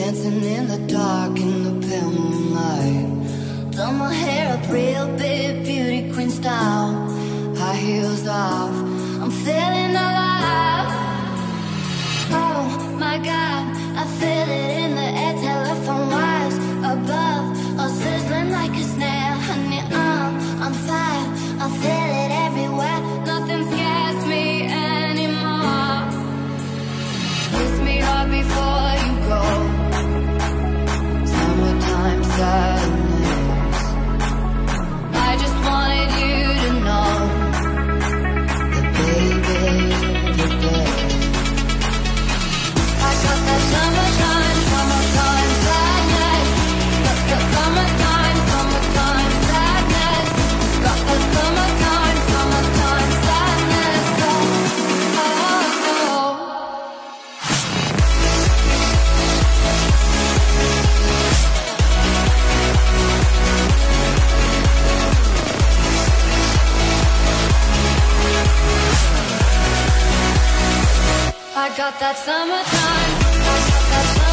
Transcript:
dancing in the dark in the pale moonlight. Done my hair up real big, beauty queen style. High heels off, I'm feeling alive. Oh my God, I feel it in the air, telephone wires above, all sizzling like a snare. Honey, I'm fire, I feel it everywhere. Nothing scares me anymore. Kiss me hard before you go. Summertime sadness. I just wanted you to know that baby, you're there. I got that summertime, summertime sadness. Got that summertime, summertime sadness. Got that summertime, summertime sadness. Oh, oh, oh. I got that summertime, I got that summertime.